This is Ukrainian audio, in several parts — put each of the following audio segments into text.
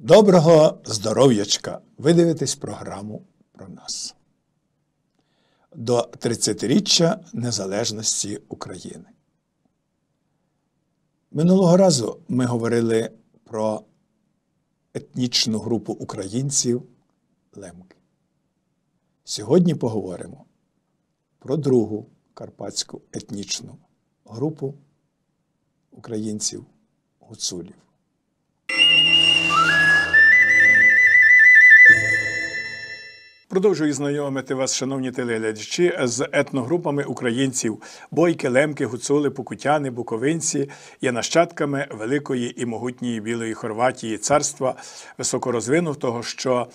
Доброго здоров'ячка! Ви дивитесь програму про нас. До 30-річчя незалежності України. Минулого разу ми говорили про етнічну групу українців лемки. Сьогодні поговоримо про другу карпатську етнічну групу українців гуцулів. Продовжую знайомити вас, шановні телеглядачі, з етногрупами українців. Бойки, лемки, гуцули, покутяни, буковинці є нащадками великої і могутньої Білої Хорватії, царства високорозвинутого, що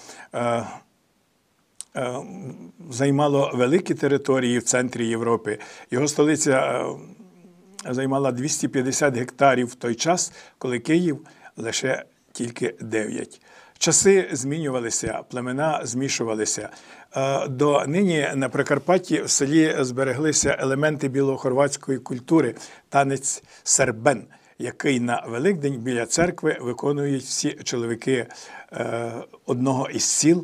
займало великі території в центрі Європи. Його столиця займала 250 гектарів в той час, коли Київ лише тільки 9. Часи змінювалися, племена змішувалися. До нині на Прикарпатті в селі збереглися елементи білохорватської культури, танець сербен, який на Великдень біля церкви виконують всі чоловіки одного із сіл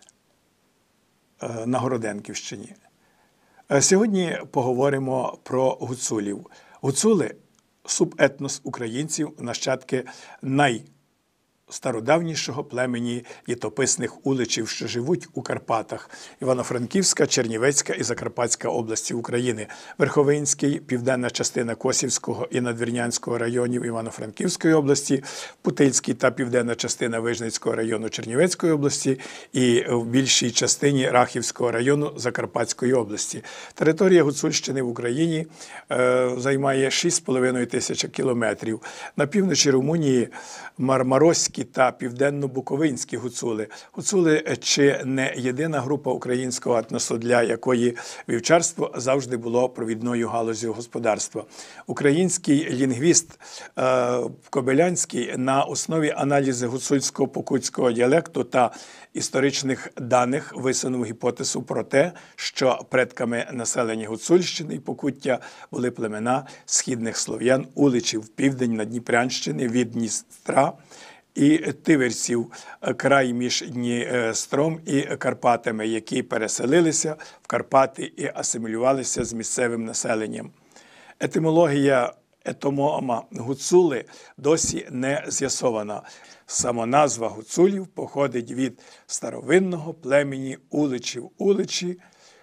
на Городенківщині. Сьогодні поговоримо про гуцулів. Гуцули – субетнос українців, нащадки стародавнішого племені літописних уличів, що живуть у Карпатах – Івано-Франківська, Чернівецька і Закарпатська області України, Верховинський, південна частина Косівського і Надвірнянського районів Івано-Франківської області, Путильський та південна частина Вижницького району Чернівецької області і в більшій частині Рахівського району Закарпатської області. Територія Гуцульщини в Україні займає 6,5 тисяч кілометрів. На півночі Румунії Мармароські та південно-буковинські гуцули. Гуцули – чи не єдина група українського етносу, для якої вівчарство завжди було провідною галуззю господарства. Український лінгвіст Кобилянський на основі аналізу гуцульсько-покутського діалекту та історичних даних висунув гіпотезу про те, що предками населення Гуцульщини і Покуття були племена східних слов'ян уличів, південь Надніпрянщини від Дністра і тиверців, край між Дністром і Карпатами, які переселилися в Карпати і асимілювалися з місцевим населенням. Етимологія етомома гуцули досі не з'ясована. Самоназва гуцулів походить від старовинного племені уличів уличі,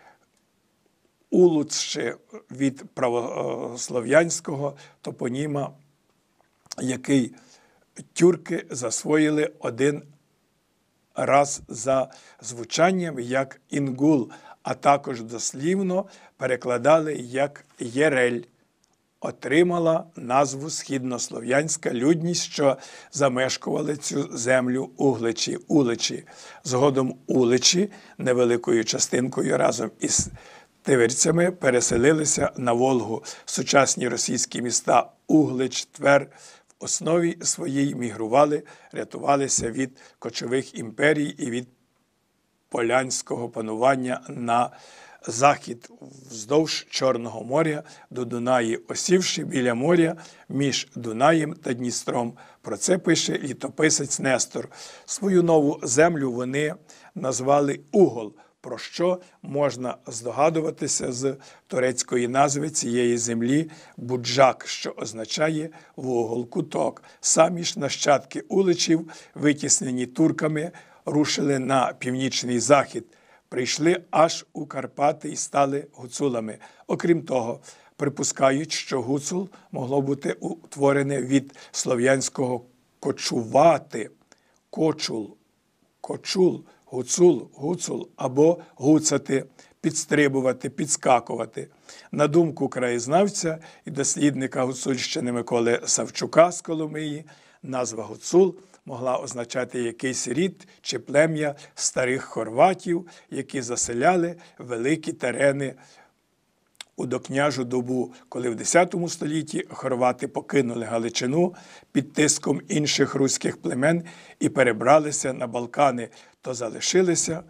улучши від правослов'янського топоніма, який тюрки засвоїли один раз за звучанням як інгул, а також дослівно перекладали як єрель. Отримала назву східнослов'янська людність, що замешкували цю землю уличі. Згодом уличі невеликою частинкою разом із тиверцями переселилися на Волгу. Сучасні російські міста Углич, Твер в основі своїй мігрували, рятувалися від кочових імперій і від полянського панування на захід вздовж Чорного моря до Дунаї, осівши біля моря між Дунаєм та Дністром. Про це пише літописець Нестор. Свою нову землю вони назвали Угол, про що можна здогадуватися з турецької назви цієї землі Буджак, що означає вугол-куток. Самі ж нащадки уличів, витіснені турками, рушили на північний захід, прийшли аж у Карпати і стали гуцулами. Окрім того, припускають, що гуцул могло бути утворене від слов'янського кочувати, кочул, кочул, гуцул, гуцул або гуцати, підстрибувати, підскакувати. На думку краєзнавця і дослідника Гуцульщини Миколи Савчука з Коломиї, назва гуцул могла означати якийсь рід чи плем'я старих хорватів, які заселяли великі терени у докняжу добу, коли в X столітті хорвати покинули Галичину під тиском інших руських племен і перебралися на Балкани, то залишилися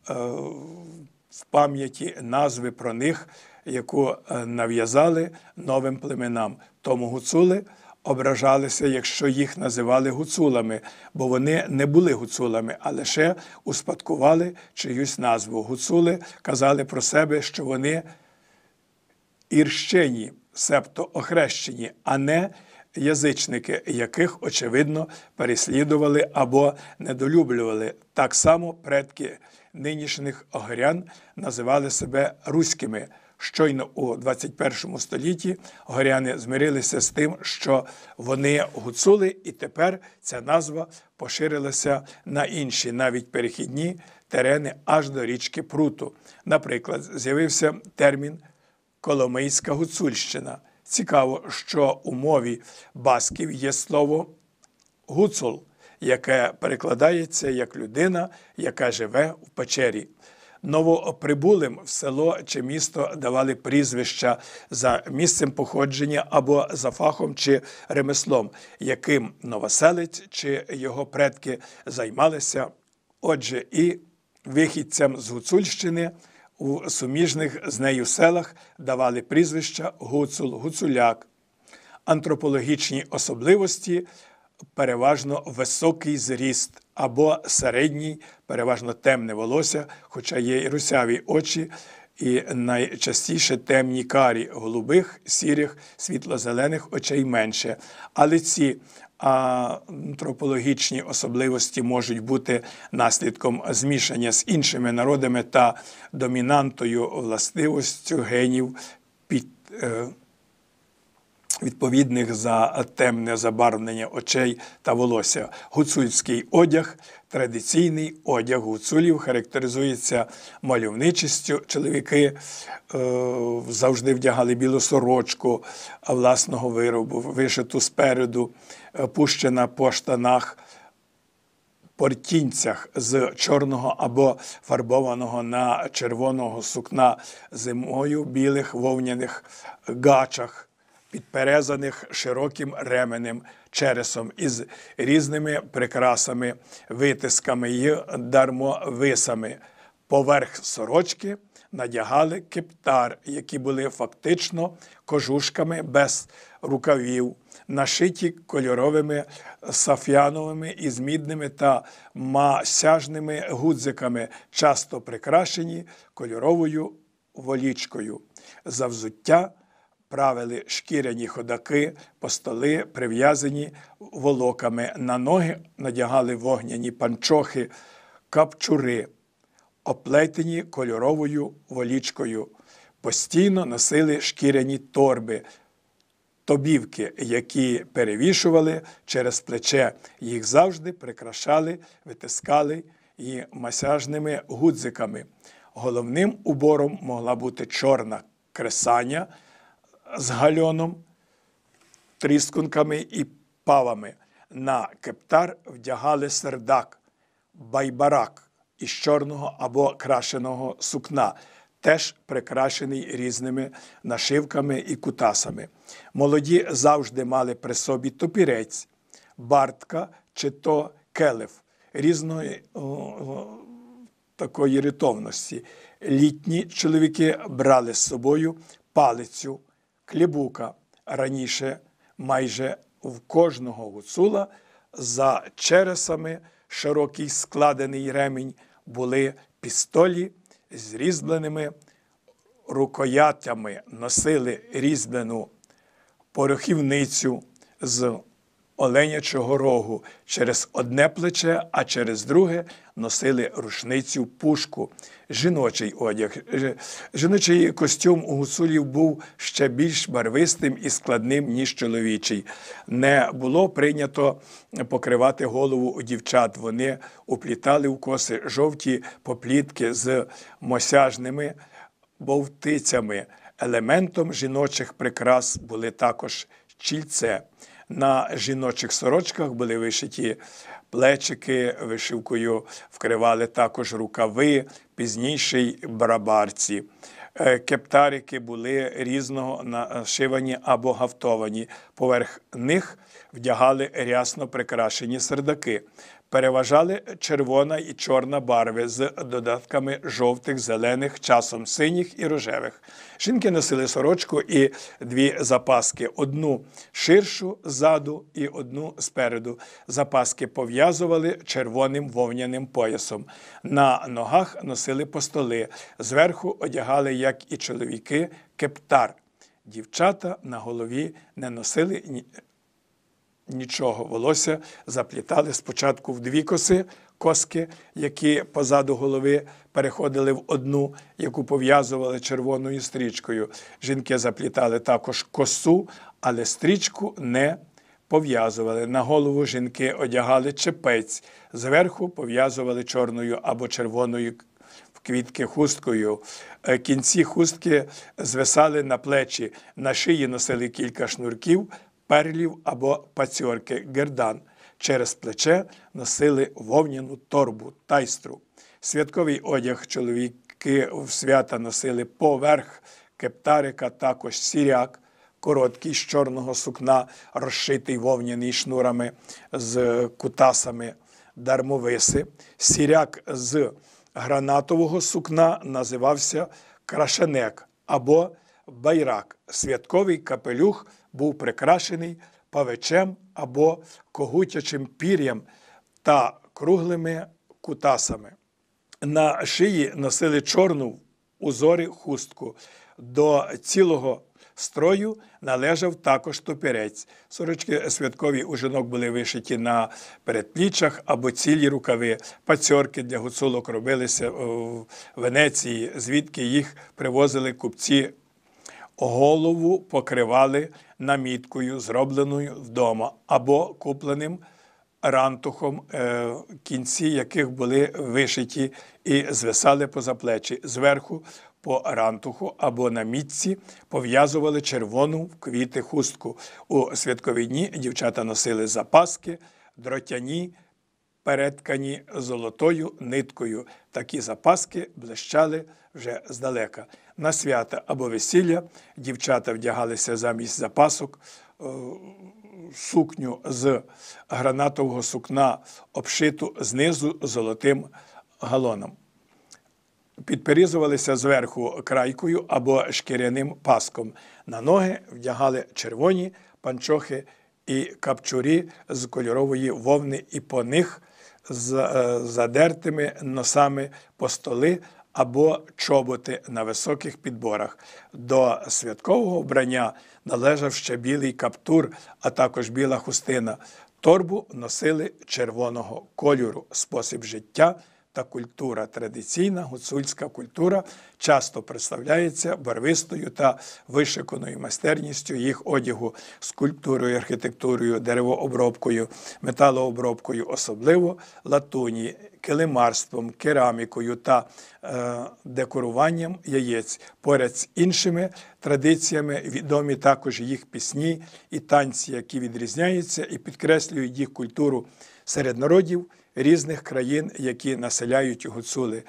в пам'яті назви про них, яку нав'язали новим племенам. Тому гуцули ображалися, якщо їх називали гуцулами, бо вони не були гуцулами, а лише успадкували чиюсь назву. Гуцули казали про себе, що вони ірщені, себто охрещені, а не язичники, яких, очевидно, переслідували або недолюблювали. Так само предки нинішніх огорян називали себе руськими. Щойно у 21 столітті горяни змирилися з тим, що вони гуцули, і тепер ця назва поширилася на інші, навіть перехідні терени аж до річки Пруту. Наприклад, з'явився термін «Коломийська гуцульщина». Цікаво, що у мові басків є слово «гуцул», яке перекладається як «людина, яка живе в печері». Новоприбулим в село чи місто давали прізвища за місцем походження або за фахом чи ремеслом, яким новоселець чи його предки займалися. Отже, і вихідцям з Гуцульщини у суміжних з нею селах давали прізвища гуцул, гуцуляк. Антропологічні особливості – переважно високий зріст або середній, переважно темне волосся, хоча є і русяві очі, і найчастіше темні карі, голубих, сірих, світло-зелених очей менше. Але ці антропологічні особливості можуть бути наслідком змішання з іншими народами та домінантою властивостю генів відповідних за темне забарвлення очей та волосся. Гуцульський одяг, традиційний одяг гуцулів, характеризується мальовничістю. Чоловіки завжди вдягали білу сорочку власного виробу, вишиту спереду, пущена по штанах, портінцях з чорного або фарбованого на червоного сукна, зимою білих вовняних гачах, підперезаних широким ременем, чересом із різними прикрасами, витисками й дармовисами. Поверх сорочки надягали кептар, які були фактично кожушками без рукавів, нашиті кольоровими саф'яновими із мідними та масяжними гудзиками, часто прикрашені кольоровою волічкою. За взуття правили шкіряні ходаки, постоли, прив'язані волоками. На ноги надягали вогняні панчохи, капчури, оплетені кольоровою волічкою. Постійно носили шкіряні торби, тобівки, які перевішували через плече. Їх завжди прикрашали, витискали і масяжними гудзиками. Головним убором могла бути чорна кресаня з гальоном, тріскунками і павами. На кептар вдягали сердак, байбарак із чорного або крашеного сукна, теж прикрашений різними нашивками і кутасами. Молоді завжди мали при собі топірець, бартка чи то келев різної такої ритовності. Літні чоловіки брали з собою палицю, клібука. Раніше майже в кожного гуцула за чересами широкий складений ремінь були пістолі з різьбленими рукоятями, носили різьблену порохівницю з оленячого рогу через одне плече, а через друге носили рушницю-пушку. Жіночий одяг. Жіночий костюм у гуцулів був ще більш барвистим і складним, ніж чоловічий. Не було прийнято покривати голову у дівчат. Вони уплітали в коси жовті поплітки з мосяжними бовтицями. Елементом жіночих прикрас були також чільце. На жіночих сорочках були вишиті плечики, вишивкою вкривали також рукави, пізніше й барабарці. Кептарики були різного нашивані або гафтовані. Поверх них вдягали рясно прикрашені сердаки. переважали червона і чорна барви з додатками жовтих, зелених, часом синіх і рожевих. Жінки носили сорочку і дві запаски, одну ширшу ззаду і одну спереду. Запаски пов'язували червоним вовняним поясом. На ногах носили постоли, зверху одягали, як і чоловіки, кептар. Дівчата на голові не носили нічого. Волосся заплітали спочатку в дві коски, які позаду голови переходили в одну, яку пов'язували червоною стрічкою. Жінки заплітали також косу, але стрічку не пов'язували. На голову жінки одягали чепець, зверху пов'язували чорною або червоною в квітки хусткою. Кінці хустки звисали на плечі, на шиї носили кілька шнурків, перлів або пацьорки, гердан. Через плече носили вовняну торбу, тайстру. Святковий одяг чоловіки в свята носили поверх кептарика, також сіряк, короткий з чорного сукна, розшитий вовняний шнурами з кутасами, дармовиси. Сіряк з гранатового сукна називався крашенек або байрак. Святковий капелюх був прикрашений павичем або когутячим пір'ям та круглими кутасами. На шиї носили чорну в узорі хустку. До цілого строю належав також топірець. Сорочки святкові у жінок були вишиті на передпліччях або цілі рукави. Пацьорки для гуцулок робилися в Венеції, звідки їх привозили купці. Голову покривали наміткою, зробленою вдома, або купленим рантухом, кінці яких були вишиті і звисали поза плечі. Зверху по рантуху або на мітці пов'язували червону в квіти хустку. У святкові дні дівчата носили запаски, дротяні, переткані золотою ниткою. Такі запаски блищали вже здалека. На свята або весілля дівчата вдягалися замість запасок сукню з гранатового сукна, обшиту знизу золотим галоном. Підперізувалися зверху крайкою або шкіряним паском. На ноги вдягали червоні панчохи і капчурі з кольорової вовни, і по них з задертими носами постоли або чоботи на високих підборах. До святкового вбрання належав ще білий каптур, а також біла хустина. Торбу носили червоного кольору. Спосіб життя та культура. Традиційна гуцульська культура часто представляється барвистою та вишиканою майстерністю їх одягу, скульптурою, архітектурою, деревообробкою, металообробкою, особливо латуні, килимарством, керамікою та декоруванням яєць. Поряд з іншими традиціями відомі також їх пісні і танці, які відрізняються і підкреслюють їх культуру серед народів різних країн, які населяють гуцули.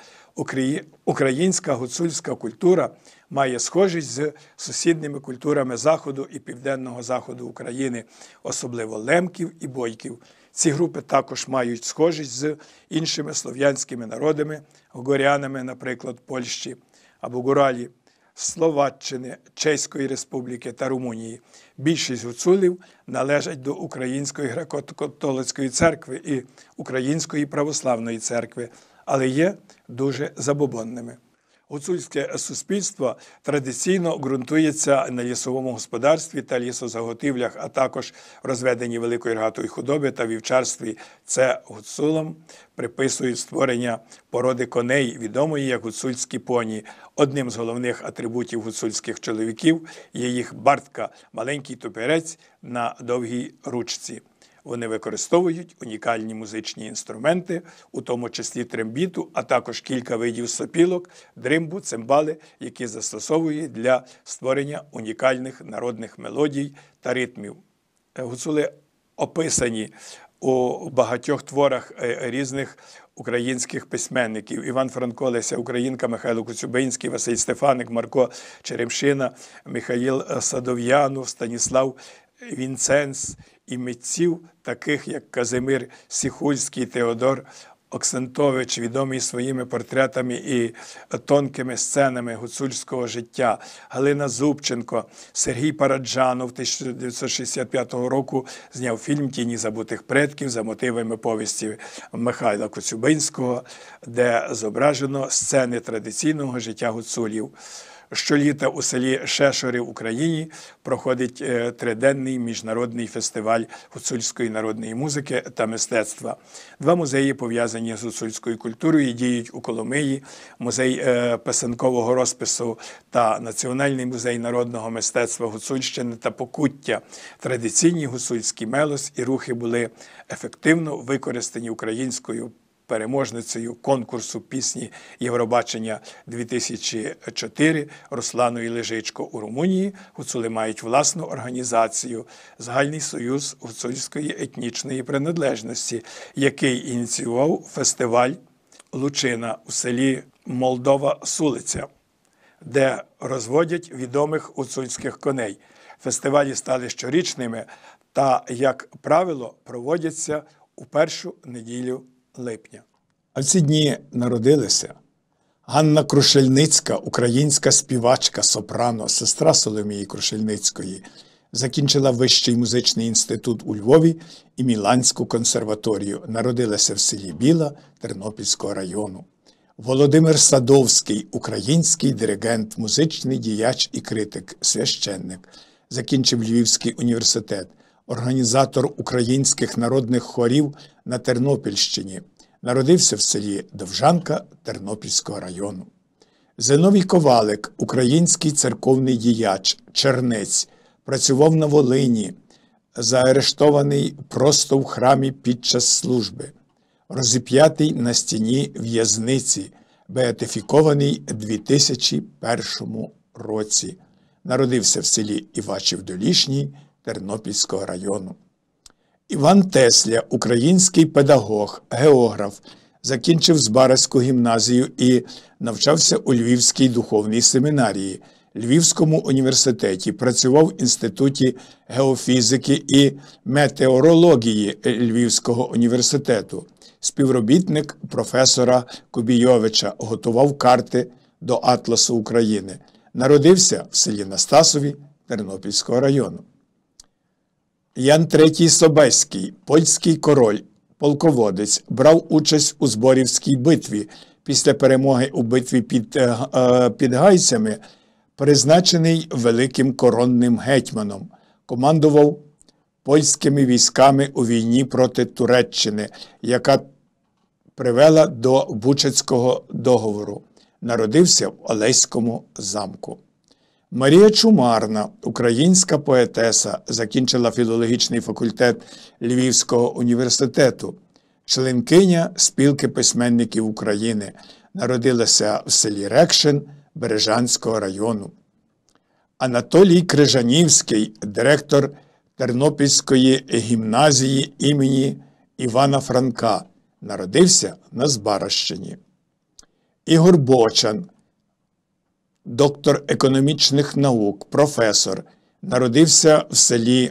Українська гуцульська культура має схожість з сусідніми культурами Заходу і Південного Заходу України, особливо лемків і бойків. Ці групи також мають схожість з іншими слов'янськими народами, горянами, наприклад, Польщі або Гуралі, Словаччини, Чеської Республіки та Румунії. Більшість гуцулів належать до Української греко-католицької церкви і Української православної церкви, але є дуже забобонними. Гуцульське суспільство традиційно ґрунтується на лісовому господарстві та лісозаготівлях, а також розведенні великої рогатої худоби та вівчарстві. Це гуцулам приписують створення породи коней, відомої як гуцульські поні. Одним з головних атрибутів гуцульських чоловіків є їх бартка – маленький топірець на довгій ручці. Вони використовують унікальні музичні інструменти, у тому числі трембіту, а також кілька видів сопілок, дримбу, цимбали, які застосовують для створення унікальних народних мелодій та ритмів. Гуцули описані у багатьох творах різних українських письменників. Іван Франко, Леся Українка, Михайло Коцюбинський, Василь Стефаник, Марко Черемшина, Михаїл Садов'янов, Станіслав Вінценц і митців, таких як Казимир Сіхульський, Теодор Оксентович, відомий своїми портретами і тонкими сценами гуцульського життя, Галина Зубченко, Сергій Параджанов 1965 року зняв фільм «Тіні забутих предків» за мотивами повісті Михайла Коцюбинського, де зображено сцени традиційного життя гуцулів. Щоліта у селі Шешори в Україні проходить триденний міжнародний фестиваль гуцульської народної музики та мистецтва. Два музеї, пов'язані з гуцульською культурою, діють у Коломиї: музей писанкового розпису та Національний музей народного мистецтва Гуцульщини та Покуття. Традиційні гуцульські мелос і рухи були ефективно використані українською переможницею конкурсу пісні Євробачення-2004 Русланою Лежичко. У Румунії гуцули мають власну організацію «Загальний союз гуцульської етнічної приналежності», який ініціював фестиваль «Лучина» у селі Молдова-Сулиця, де розводять відомих гуцульських коней. Фестивалі стали щорічними та, як правило, проводяться у першу неділю липня. А в ці дні народилися Ганна Крушельницька, українська співачка, сопрано, сестра Соломії Крушельницької. Закінчила Вищий музичний інститут у Львові і Міланську консерваторію. Народилася в селі Біла Тернопільського району. Володимир Садовський, український диригент, музичний діяч і критик, священник. Закінчив Львівський університет. Організатор українських народних хорів на Тернопільщині. Народився в селі Довжанка Тернопільського району. Зиновій Ковалик, український церковний діяч, чернець, працював на Волині, заарештований просто в храмі під час служби. Розіп'ятий на стіні в'язниці, беатифікований у 2001 році. Народився в селі Івачів-Долішній Тернопільського району. Іван Тесля, український педагог, географ, закінчив Збаразьку гімназію і навчався у Львівській духовній семінарії, Львівському університеті, працював в Інституті геофізики і метеорології Львівського університету, співробітник професора Кубійовича, готував карти до Атласу України. Народився в селі Настасові Тернопільського району. Ян III Собеський, польський король, полководець, брав участь у Зборівській битві. Після перемоги у битві під Гайцями призначений великим коронним гетьманом. Командував польськими військами у війні проти Туреччини, яка привела до Бучацького договору. Народився в Олеському замку. Марія Чумарна, українська поетеса, закінчила філологічний факультет Львівського університету, членкиня Спілки письменників України, народилася в селі Рекшин Бережанського району. Анатолій Крижанівський, директор Тернопільської гімназії імені Івана Франка, народився на Збаражщині. Ігор Бочан, доктор економічних наук, професор, народився в селі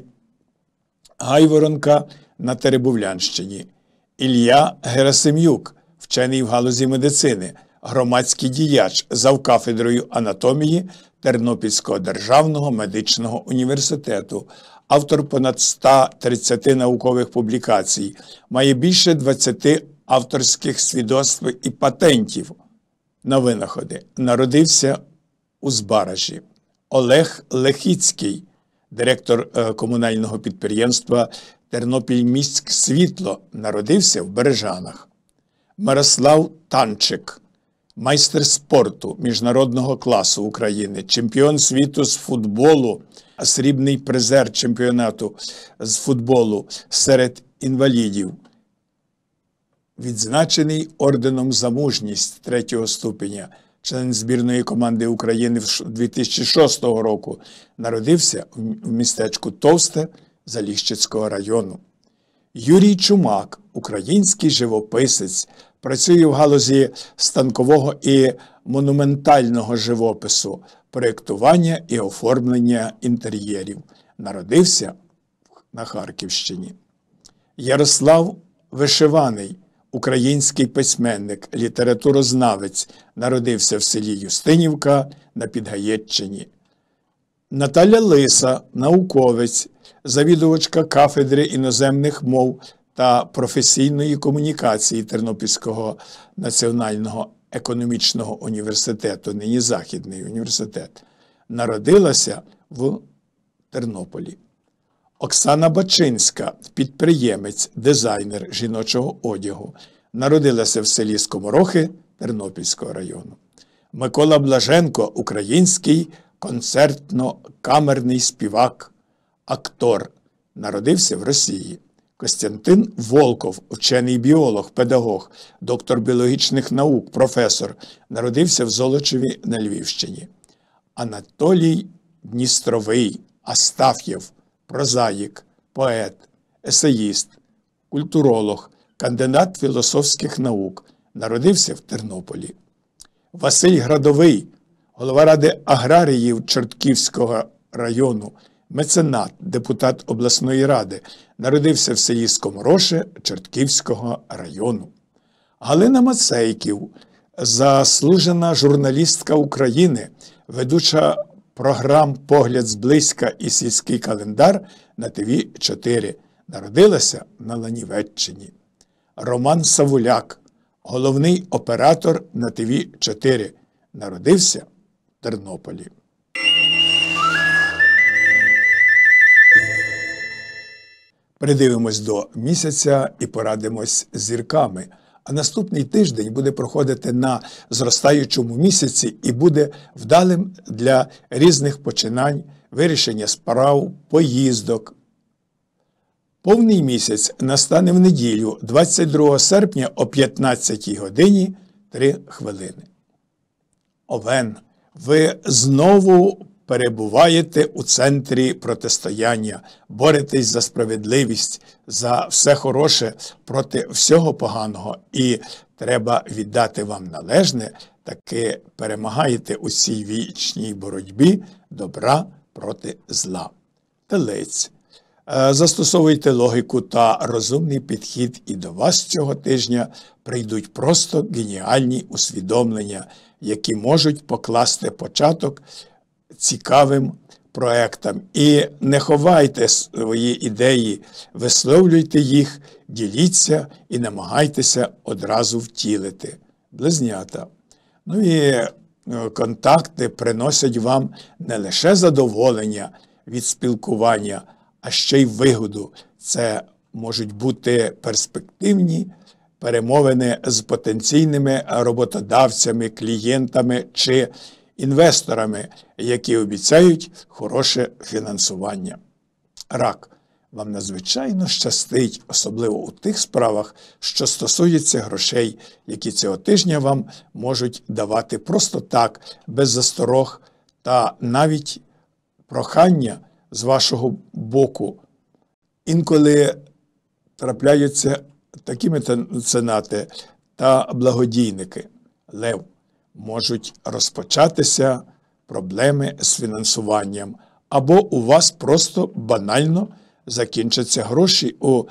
Гайворонка на Теребовлянщині. Ілля Герасим'юк, вчений в галузі медицини, громадський діяч, завкафедрою анатомії Тернопільського державного медичного університету, автор понад 130 наукових публікацій, має більше 20 авторських свідоцтв і патентів на винаходи. Народився у Збаражі. Олег Лехіцький, директор комунального підприємства «Тернопільміськсвітло», народився в Бережанах. Мирослав Танчик, майстер спорту міжнародного класу України, чемпіон світу з футболу, срібний призер чемпіонату з футболу серед інвалідів, відзначений орденом за мужність 3-го ступеня, член збірної команди України 2006 року, народився в містечку Товсте Заліщицького району. Юрій Чумак, український живописець, працює в галузі станкового і монументального живопису, проєктування і оформлення інтер'єрів. Народився на Харківщині. Ярослав Вишиваний, український письменник, літературознавець, народився в селі Юстинівка на Підгаєччині. Наталя Лиса, науковець, завідувачка кафедри іноземних мов та професійної комунікації Тернопільського національного економічного університету, нині Західний університет, народилася в Тернополі. Оксана Бачинська, підприємець, дизайнер жіночого одягу, народилася в селі Скоморохи Тернопільського району. Микола Блаженко, український концертно-камерний співак, актор, народився в Росії. Костянтин Волков, учений біолог, педагог, доктор біологічних наук, професор, народився в Золочеві на Львівщині. Анатолій Дністровий, Астаф'єв, прозаїк, поет, есеїст, культуролог, кандидат філософських наук, народився в Тернополі. Василь Градовий, голова Ради аграріїв Чортківського району, меценат, депутат обласної ради, народився в селі Скомороше Чортківського району. Галина Мацейків, заслужена журналістка України, ведуча програм «Погляд зблизька» і «Сільський календар» на ТВ-4, народилася на Ланівеччині. Роман Савуляк, головний оператор на ТВ-4, народився в Тернополі. Придивимось до місяця і порадимось з зірками. А наступний тиждень буде проходити на зростаючому місяці і буде вдалим для різних починань, вирішення справ, поїздок. Повний місяць настане в неділю, 22 серпня о 15 годині 3 хвилини. Овен, ви знову перебуваєте у центрі протистояння, боретесь за справедливість, за все хороше проти всього поганого, і треба віддати вам належне, таки перемагаєте у цій вічній боротьбі добра проти зла. Телець. Застосовуйте логіку та розумний підхід, і до вас цього тижня прийдуть просто геніальні усвідомлення, які можуть покласти початок цікавим проектам. І не ховайте свої ідеї, висловлюйте їх, діліться і намагайтеся одразу втілити. Близнята. Ну і контакти приносять вам не лише задоволення від спілкування, а ще й вигоду. Це можуть бути перспективні перемовини з потенційними роботодавцями, клієнтами чи інвесторами, які обіцяють хороше фінансування. Рак. Вам надзвичайно щастить, особливо у тих справах, що стосуються грошей, які цього тижня вам можуть давати просто так, без засторог та навіть прохання з вашого боку. Інколи трапляються такі меценати та благодійники. Лев. Можуть розпочатися проблеми з фінансуванням, або у вас просто банально закінчаться гроші у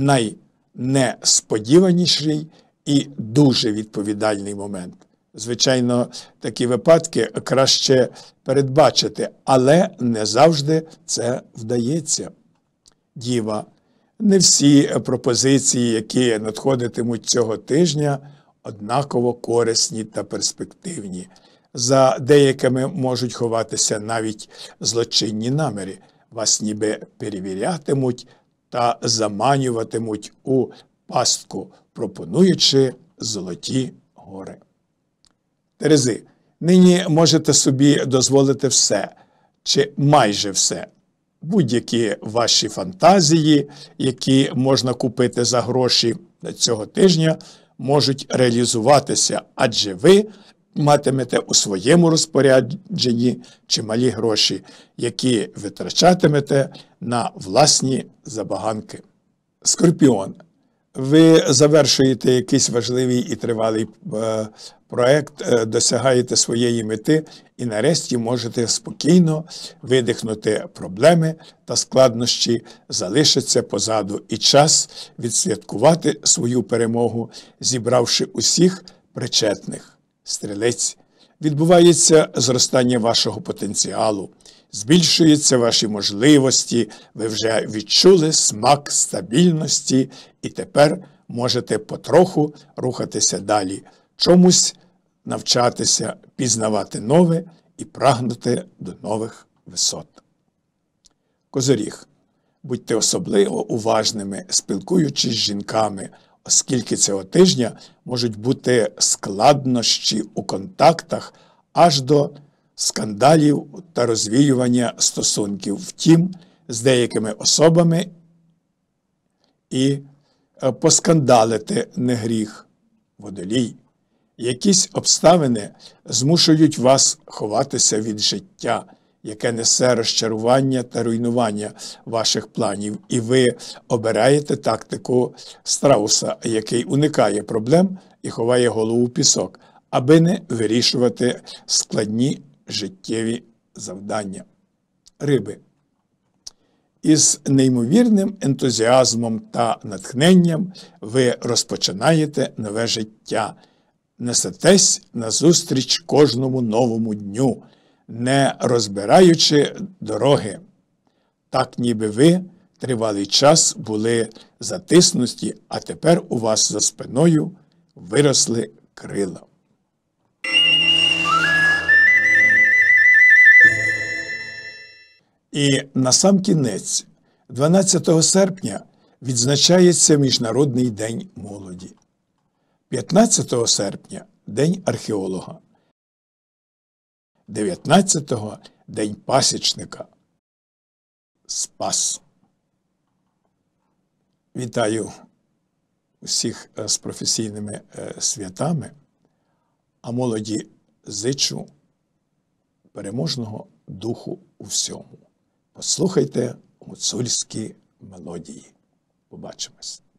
найнесподіваніший і дуже відповідальний момент. Звичайно, такі випадки краще передбачити, але не завжди це вдається. Діва. Не всі пропозиції, які надходитимуть цього тижня, однаково корисні та перспективні. За деякими можуть ховатися навіть злочинні наміри. Вас ніби перевірятимуть та заманюватимуть у пастку, пропонуючи золоті гори. Терези. Нині можете собі дозволити все, чи майже все. Будь-які ваші фантазії, які можна купити за гроші цього тижня, можуть реалізуватися, адже ви матимете у своєму розпорядженні чималі гроші, які витрачатимете на власні забаганки. Скорпіон. Ви завершуєте якийсь важливий і тривалий проект, досягаєте своєї мети і нарешті можете спокійно видихнути проблеми та складнощі, залишаться позаду і час відсвяткувати свою перемогу, зібравши усіх причетних. Стрілець. Відбувається зростання вашого потенціалу, збільшуються ваші можливості, ви вже відчули смак стабільності і тепер можете потроху рухатися далі, чомусь навчатися, пізнавати нове і прагнути до нових висот. Козиріг. Будьте особливо уважними, спілкуючись з жінками, оскільки цього тижня можуть бути складнощі у контактах аж до скандалів та розвіювання стосунків. Втім, з деякими особами і поскандалити не гріх. Водолій. Якісь обставини змушують вас ховатися від життя, яке несе розчарування та руйнування ваших планів, і ви обираєте тактику страуса, який уникає проблем і ховає голову в пісок, аби не вирішувати складні життєві завдання. Риби. Із неймовірним ентузіазмом та натхненням ви розпочинаєте нове життя, несетесь назустріч кожному новому дню, не розбираючи дороги. Так ніби ви тривалий час були затиснуті, а тепер у вас за спиною виросли крила. І насамкінець, 12 серпня відзначається Міжнародний день молоді. 15 серпня – День археолога. 19-го – День пасічника. Спас. Вітаю усіх з професійними святами, а молоді зичу переможного духу у всьому. Послухайте гуцульські мелодії. Побачимось.